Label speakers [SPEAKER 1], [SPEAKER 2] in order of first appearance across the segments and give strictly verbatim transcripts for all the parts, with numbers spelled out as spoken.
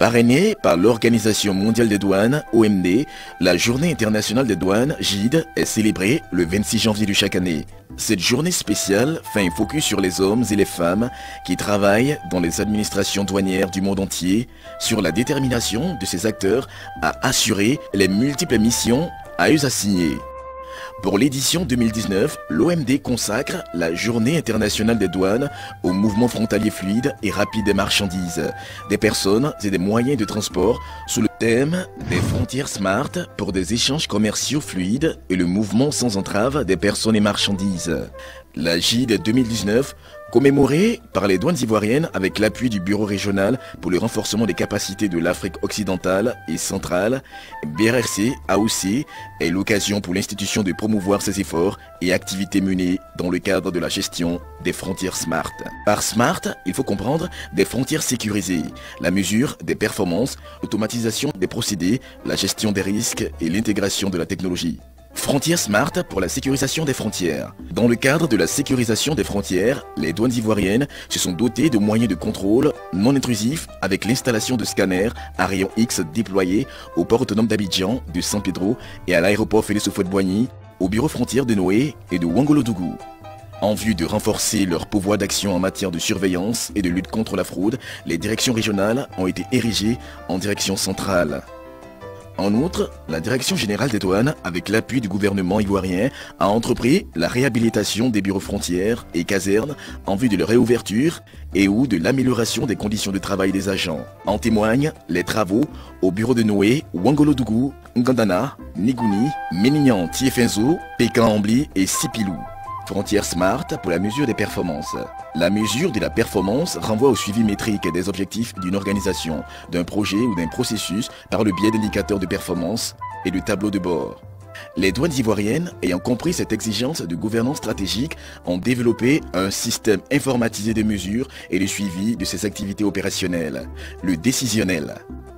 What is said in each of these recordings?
[SPEAKER 1] Parrainée par l'Organisation mondiale des douanes, O M D, la Journée internationale des douanes, J I D, est célébrée le vingt-six janvier de chaque année. Cette journée spéciale fait un focus sur les hommes et les femmes qui travaillent dans les administrations douanières du monde entier, sur la détermination de ces acteurs à assurer les multiples missions à eux assignées. Pour l'édition deux mille dix-neuf, l'O M D consacre la Journée internationale des douanes au mouvement frontalier fluide et rapide des marchandises, des personnes et des moyens de transport sous le thème des frontières smart pour des échanges commerciaux fluides et le mouvement sans entrave des personnes et marchandises. La J I D deux mille dix-neuf, commémorée par les douanes ivoiriennes avec l'appui du Bureau régional pour le renforcement des capacités de l'Afrique occidentale et centrale, B R R C A O C, est l'occasion pour l'institution de promouvoir ses efforts et activités menées dans le cadre de la gestion des frontières smart. Par smart, il faut comprendre des frontières sécurisées, la mesure des performances, l'automatisation des procédés, la gestion des risques et l'intégration de la technologie. Frontières Smart pour la sécurisation des frontières. Dans le cadre de la sécurisation des frontières, les douanes ivoiriennes se sont dotées de moyens de contrôle non intrusifs avec l'installation de scanners à rayon X déployés au port autonome d'Abidjan, de San Pedro et à l'aéroport Félix Houphouët-Boigny, au bureau frontière de Noé et de Ouangolodougou. En vue de renforcer leur pouvoir d'action en matière de surveillance et de lutte contre la fraude, les directions régionales ont été érigées en direction centrale. En outre, la Direction générale des douanes, avec l'appui du gouvernement ivoirien, a entrepris la réhabilitation des bureaux frontières et casernes en vue de leur réouverture et ou de l'amélioration des conditions de travail des agents. En témoignent les travaux au bureau de Noé, Ouangolodougou, Ngandana, Nigouni, Ménignan, Tiefenzo, Pékin-Ambli et Sipilou. Frontières Smart pour la mesure des performances. La mesure de la performance renvoie au suivi métrique des objectifs d'une organisation, d'un projet ou d'un processus par le biais d'indicateurs de performance et de tableaux de bord. Les douanes ivoiriennes, ayant compris cette exigence de gouvernance stratégique, ont développé un système informatisé de mesures et de suivi de ces activités opérationnelles, le décisionnel.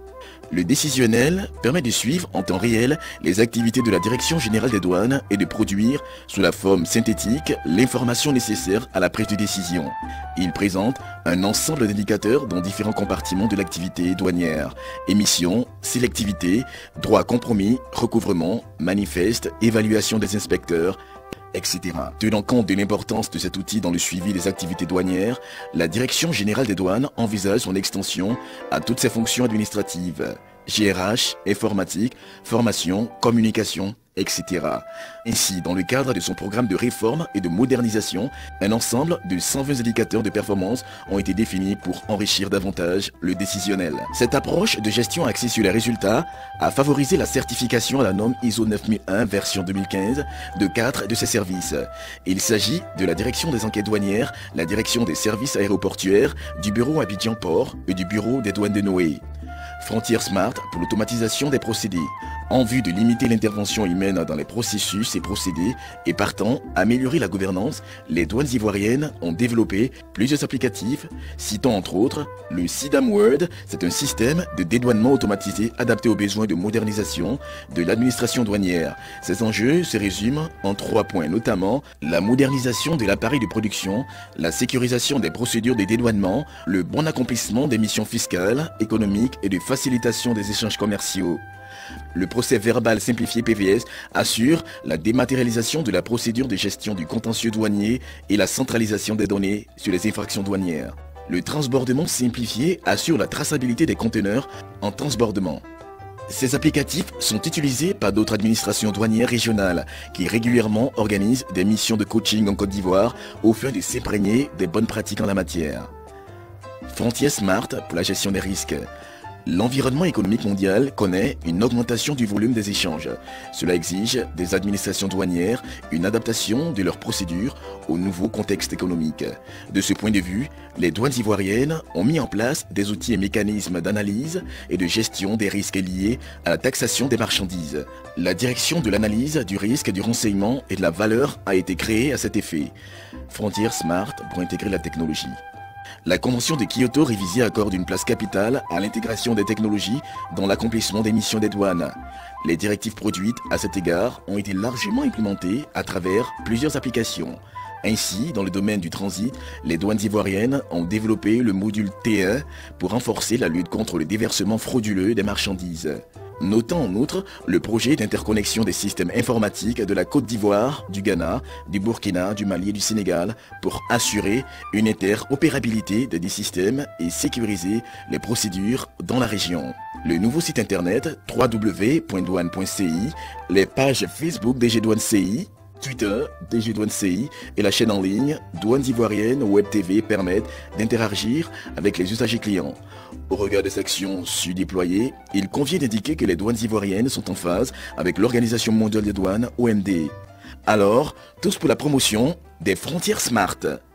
[SPEAKER 1] Le décisionnel permet de suivre en temps réel les activités de la Direction générale des douanes et de produire, sous la forme synthétique, l'information nécessaire à la prise de décision. Il présente un ensemble d'indicateurs dans différents compartiments de l'activité douanière: émission, sélectivité, droit compromis, recouvrement, manifeste, évaluation des inspecteurs, et cetera. Tenant compte de l'importance de cet outil dans le suivi des activités douanières, la Direction générale des douanes envisage son extension à toutes ses fonctions administratives, G R H, informatique, formation, communication, et cetera. Ainsi, dans le cadre de son programme de réforme et de modernisation, un ensemble de cent vingt indicateurs de performance ont été définis pour enrichir davantage le décisionnel. Cette approche de gestion axée sur les résultats a favorisé la certification à la norme I S O neuf mille un version deux mille quinze de quatre de ses services. Il s'agit de la direction des enquêtes douanières, la direction des services aéroportuaires, du bureau Abidjan Port et du bureau des douanes de Noé. Frontières Smart pour l'automatisation des procédés, en vue de limiter l'intervention humaine dans les processus et procédés et partant améliorer la gouvernance, les douanes ivoiriennes ont développé plusieurs applicatifs, citant entre autres le SIDAM Word, c'est un système de dédouanement automatisé adapté aux besoins de modernisation de l'administration douanière. Ces enjeux se résument en trois points, notamment la modernisation de l'appareil de production, la sécurisation des procédures de dédouanement, le bon accomplissement des missions fiscales, économiques et de facilitation des échanges commerciaux. Le procès verbal simplifié P V S assure la dématérialisation de la procédure de gestion du contentieux douanier et la centralisation des données sur les infractions douanières. Le transbordement simplifié assure la traçabilité des conteneurs en transbordement. Ces applicatifs sont utilisés par d'autres administrations douanières régionales qui régulièrement organisent des missions de coaching en Côte d'Ivoire au fin de s'imprégner des bonnes pratiques en la matière. Frontières Smart pour la gestion des risques. L'environnement économique mondial connaît une augmentation du volume des échanges. Cela exige des administrations douanières une adaptation de leurs procédures au nouveau contexte économique. De ce point de vue, les douanes ivoiriennes ont mis en place des outils et mécanismes d'analyse et de gestion des risques liés à la taxation des marchandises. La direction de l'analyse du risque, du renseignement et de la valeur a été créée à cet effet. Frontières Smart pour intégrer la technologie. La Convention de Kyoto révisée accorde une place capitale à l'intégration des technologies dans l'accomplissement des missions des douanes. Les directives produites à cet égard ont été largement implémentées à travers plusieurs applications. Ainsi, dans le domaine du transit, les douanes ivoiriennes ont développé le module T un pour renforcer la lutte contre le déversement frauduleux des marchandises. Notons en outre le projet d'interconnexion des systèmes informatiques de la Côte d'Ivoire, du Ghana, du Burkina, du Mali et du Sénégal pour assurer une interopérabilité des systèmes et sécuriser les procédures dans la région. Le nouveau site internet w w w point douane point c i, les pages Facebook D G Douane C I, Twitter, D G Douane C I et la chaîne en ligne Douanes Ivoiriennes Web T V permettent d'interagir avec les usagers clients. Au regard des actions su-déployées, il convient d'indiquer que les douanes ivoiriennes sont en phase avec l'Organisation mondiale des douanes O M D. Alors, tous pour la promotion des frontières smart.